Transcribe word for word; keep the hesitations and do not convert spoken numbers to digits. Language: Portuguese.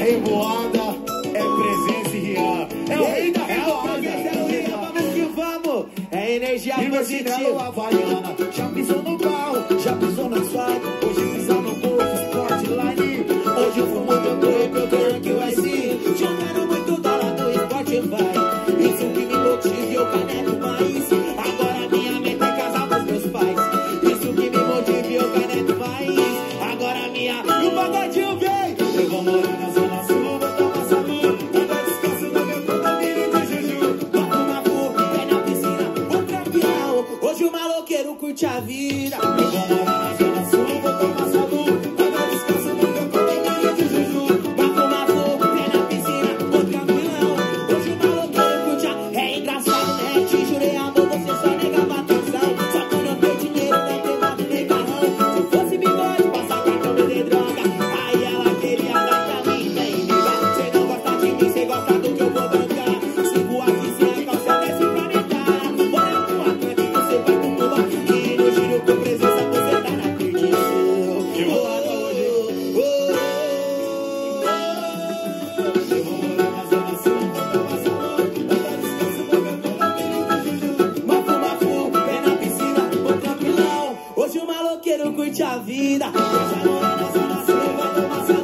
revoada é presença e Rian. É o rei da revoada. É o rei da vamos que vamos. É energia positiva. Havaiana, já pisou no carro, já pisou no asfalto. Hoje pisa no golfe, Sportline. Hoje eu fumo meu doido, meu tanque vai sim. Jogaram muito dólar no Spotify. Isso que me motiva e eu caneco mais. Agora minha meta é casar com os meus pais. Isso que me motiva e eu caneco mais. Agora minha... E o pagodinho vem. Eu vou morar na zona sul, vou tomar salu. Vou dar descanso no meu condomínio de Juju. Vou tomar fogo, pé na piscina, vou tranquilão. Hoje o maloqueiro curte a vida. Eu vou morar na zona sul, vou tomar salu. Vou dar descanso no meu condomínio de Juju. Vou tomar fogo, pé na piscina, vou tranquilão. Hoje o maloqueiro curte a... É engraçado, né? Te jurei amor, você só negava atenção. Só que eu não tenho dinheiro, não tenho nada nem carrão. Se fosse bigode, passar cartão, vender droga. Aí ela queria dar pra mim, nem liga. Cê não gosta de mim, cê gosta do que eu vou bancar. Sigo aqui sem a calça desse planeta. Bora pro Atlântico, você vai com tuba. E no giro com presença, você tá na perdição. Eu vou lá hoje. Eu vou morar na zona sul, vou tomar salu. Vou dar descanso no meu condomínio de Juju. Mafu, mafu, pé na piscina, vou tranquilão. Hoje o maloqueiro curte a vida. Eu vou morar na zona sul, vou tomar salu.